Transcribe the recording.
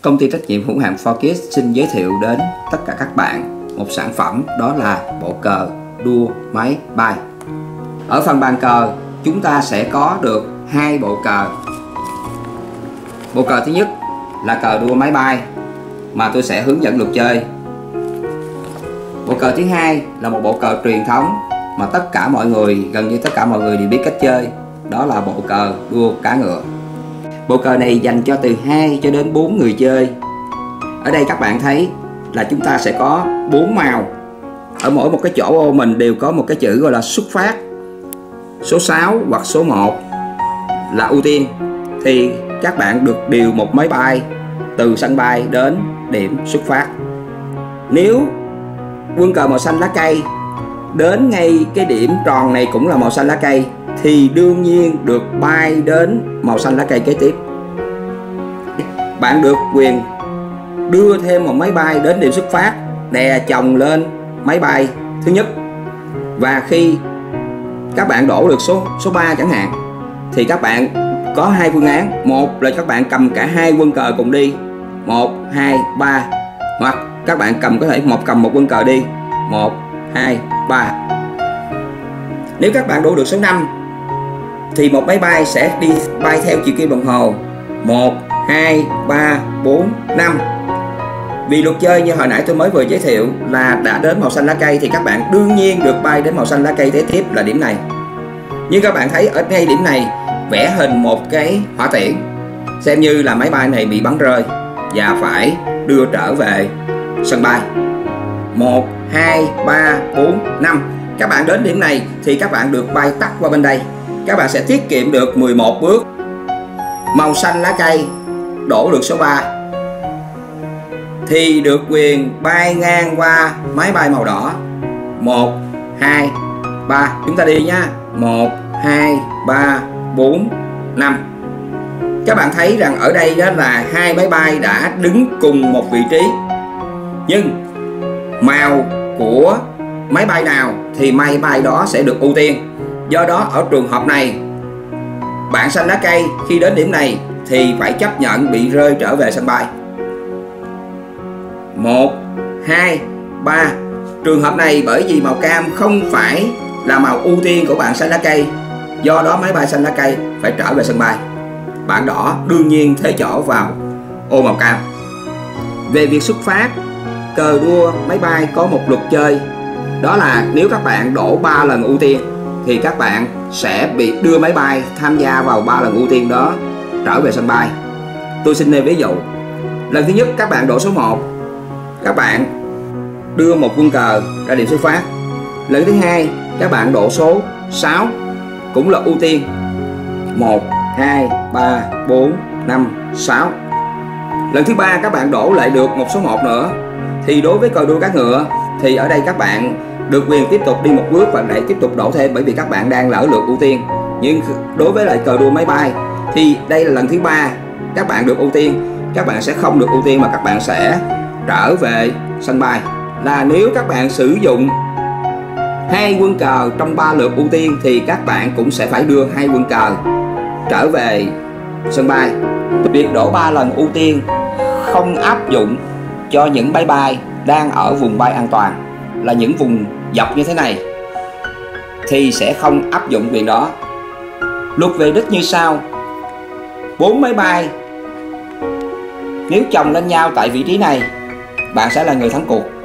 Công ty trách nhiệm hữu hạn 4Kids xin giới thiệu đến tất cả các bạn một sản phẩm, đó là bộ cờ đua máy bay. Ở phần bàn cờ chúng ta sẽ có được hai bộ cờ. Bộ cờ thứ nhất là cờ đua máy bay mà tôi sẽ hướng dẫn luật chơi. Bộ cờ thứ hai là một bộ cờ truyền thống mà gần như tất cả mọi người đều biết cách chơi, đó là bộ cờ đua cá ngựa. Bộ cờ này dành cho từ 2 cho đến 4 người chơi. Ở đây các bạn thấy là chúng ta sẽ có 4 màu. Ở mỗi một cái chỗ ô mình đều có một cái chữ gọi là xuất phát. Số 6 hoặc số 1 là ưu tiên. Thì các bạn được điều một máy bay từ sân bay đến điểm xuất phát. Nếu quân cờ màu xanh lá cây đến ngay cái điểm tròn này cũng là màu xanh lá cây thì đương nhiên được bay đến màu xanh lá cây kế tiếp. Bạn được quyền đưa thêm một máy bay đến điểm xuất phát, đè chồng lên máy bay thứ nhất. Và khi các bạn đổ được số 3 chẳng hạn thì các bạn có hai phương án. Một là các bạn cầm cả hai quân cờ cùng đi, 1, 2, 3. Hoặc các bạn có thể cầm một quân cờ đi, 1, 2, 3. Nếu các bạn đổ được số 5 thì một máy bay sẽ đi bay theo chiều kim đồng hồ 1, 2, 3, 4, 5. Vì luật chơi như hồi nãy tôi mới vừa giới thiệu là đã đến màu xanh lá cây thì các bạn đương nhiên được bay đến màu xanh lá cây kế tiếp là điểm này. Nhưng các bạn thấy ở ngay điểm này vẽ hình một cái hỏa tiễn, xem như là máy bay này bị bắn rơi và phải đưa trở về sân bay. 1, 2, 3, 4, 5. Các bạn đến điểm này thì các bạn được bay tắt qua bên đây. Các bạn sẽ tiết kiệm được 11 bước. Màu xanh lá cây đổ được số 3 thì được quyền bay ngang qua máy bay màu đỏ. 1, 2, 3. Chúng ta đi nha. 1, 2, 3, 4, 5. Các bạn thấy rằng ở đây đó là hai máy bay đã đứng cùng một vị trí. Nhưng màu của máy bay nào thì máy bay đó sẽ được ưu tiên. Do đó ở trường hợp này, bạn xanh lá cây khi đến điểm này thì phải chấp nhận bị rơi trở về sân bay. 1, 2, 3. Trường hợp này bởi vì màu cam không phải là màu ưu tiên của bạn xanh lá cây, do đó máy bay xanh lá cây phải trở về sân bay. Bạn đỏ đương nhiên thế chỗ vào ô màu cam. Về việc xuất phát, cờ đua máy bay có một luật chơi, đó là nếu các bạn đổ 3 lần ưu tiên thì các bạn sẽ bị đưa máy bay tham gia vào 3 lần ưu tiên đó trở về sân bay. Tôi xin nêu ví dụ. Lần thứ nhất các bạn đổ số 1, các bạn đưa một quân cờ ra điểm xuất phát. Lần thứ hai các bạn đổ số 6 cũng là ưu tiên, 1, 2, 3, 4, 5, 6. Lần thứ ba các bạn đổ lại được một số 1 nữa. Thì đối với cờ đua cá ngựa thì ở đây các bạn được quyền tiếp tục đi một bước và lại tiếp tục đổ thêm, bởi vì các bạn đang lỡ lượt ưu tiên. Nhưng đối với lại cờ đua máy bay thì đây là lần thứ 3 các bạn được ưu tiên. Các bạn sẽ không được ưu tiên mà các bạn sẽ trở về sân bay. Là nếu các bạn sử dụng 2 quân cờ trong 3 lượt ưu tiên thì các bạn cũng sẽ phải đưa 2 quân cờ trở về sân bay. Việc đổ 3 lần ưu tiên không áp dụng cho những máy bay đang ở vùng bay an toàn, là những vùng dọc như thế này thì sẽ không áp dụng quyền đó. Luật về đích như sau: 4 máy bay nếu chồng lên nhau tại vị trí này, bạn sẽ là người thắng cuộc.